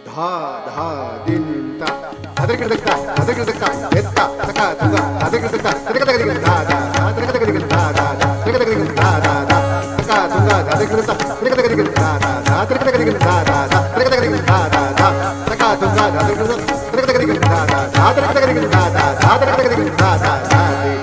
धा धा दिन ता अदरकदक्ता अदरकदक्ता एत्ता तका तुगा अदरकदक्ता अदरकदक्ता धा धा अदरकदक्ता धा धा अदरकदक्ता धा धा तका तुगा अदरकदक्ता अदरकदक्ता धा धा अदरकदक्ता धा धा अदरकदक्ता धा धा तका तुगा अदरकदक्ता अदरकदक्ता धा धा अदरकदक्ता धा धा अदरकदक्ता धा धा धा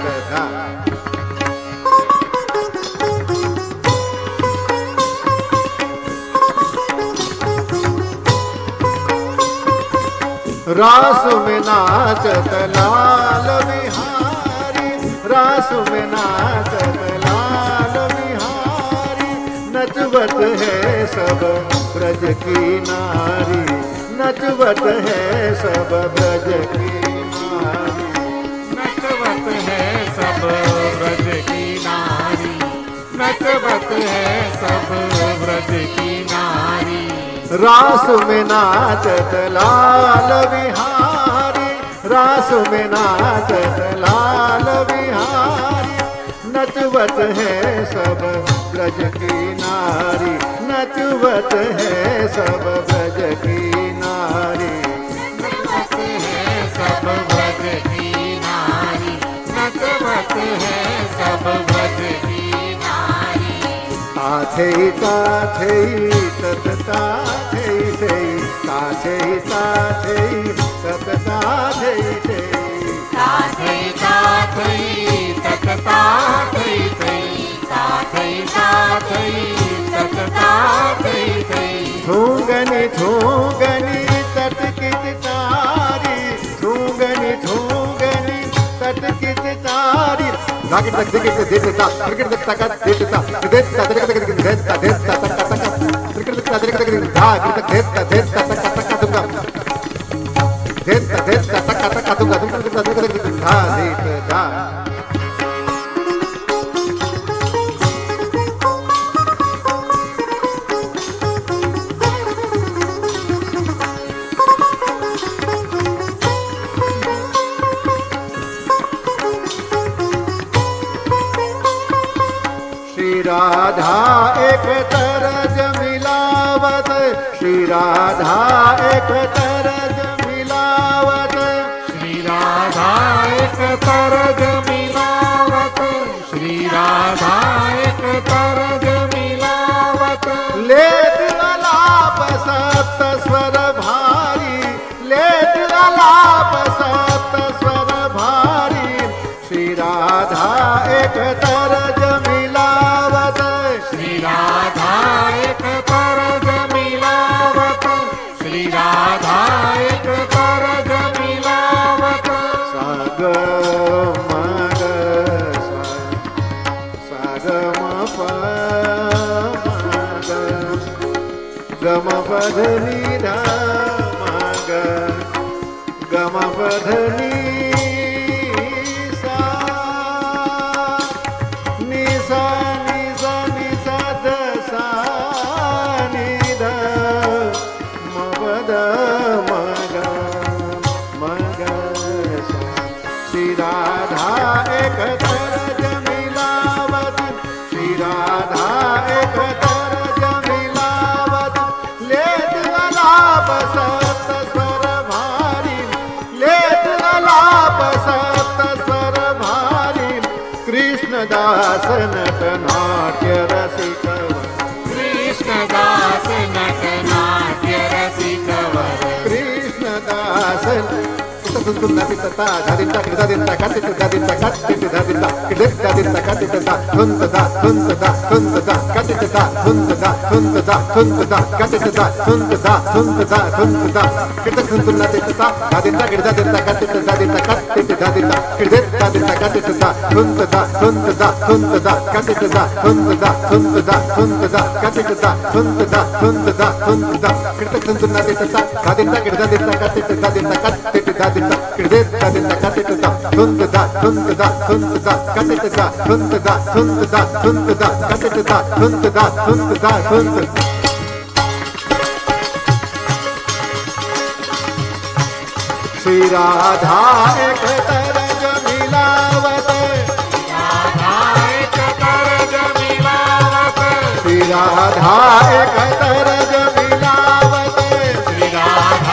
रास में नाचत लाल बिहारी, रास में नाचत लाल बिहारी, नचवत है सब ब्रज की नारी, नचवत है सब ब्रज की नारी, नचवत है सब ब्रज की नारी, नचवत है सब ब्रज की नारी। रास में नाचत लाल बिहारी, रास में नाचत लाल बिहारी, नचवत है सब ब्रज की नारी, नचवत है सब ब्रज की नारी, नचवत है सब ब्रज की नारी, नचवत है सब ब्रज की नारी। ताथेई ताथेई तत ताथेई थेई, ताथेई ताथेई तत ताथेई थेई, ताथेई ताथेई तत ताथेई थेई, ताथेई ताथेई तत ताथेई थेई। थूंगनी थूंगनी तट कित तारी, थूंगनी थूंगनी तट कित तारी, नागिन तक दिगित देता क्रिकेट तक तक देता देता देता देता देता तक तक क्रिकेट तक देता धा क्रिकेट देता देता तक तक दूंगा देता देता तक तक दूंगा तुम धा देता धा। श्री राधा एक तरज मिलावत, श्री राधा एक तरज मिलावत, श्री राधा एक तरज मिलावत, श्री राधा एक तरज मिलावत। लेत अलाप सप्त स्वर भारी, लेत अलाप सप्त स्वर भारी, श्री राधा एक तरज मिलावत, श्री राधा एक तरज मिलावत, श्री राधा एक तरज मिलावत। साग मग साग म प मग गम पधनी ध मग गम पधनी सा नि सा नि सा नि सा ध सा नि ध म पद मग मग सा। श्री राधा एक तरज मिलावत, श्री राधा एक तरज मिलावत, लेत अलाप सप्त स्वर भारी, लेत अलाप सप्त स्वर भारी, कृष्णदास नट नाट्य रसिकवर, कृष्णदास नट नाट्य रसिकवर, कृष्णदास तुंदा पिता दादिता दादिता कटित दादिता कटित दादिता किडत दादिता कटित दा तुंदा तुंदा तुंदा कटित दा तुंदा तुंदा तुंदा कटित दा तुंदा तुंदा तुंदा किडत तुंदा पिता दादिता किडत दादिता कटित दादिता कटित दादिता किडत दादिता कटित दा तुंदा तुंदा तुंदा कटित दा तुंदा तुंदा तुंदा कटित दा तुंदा तुंदा तुंदा किडत तुंदा पिता दादिता किडत दादिता कटित दादिता कटित दादिता किडत दादिता कटित दा तुंदा तुंदा तुंदा कटित दा तुंदा तुंदा तुंदा कटित दा तुंदा तुंदा तुंदा। श्री राधा एक तरज मिलावत, राधा एक तरज मिलावत, श्री राधा एक तरज मिलावत, श्री राधा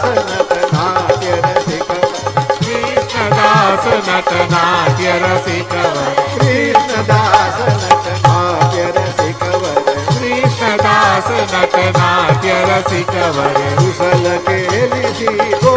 नटनाट्य रसिक कृष्णदास नटनाट्य रसिकवर कृष्णदास नटनाट्य रसिकवर कृष्णदास नटनाट्य रसिकवर कुशल केली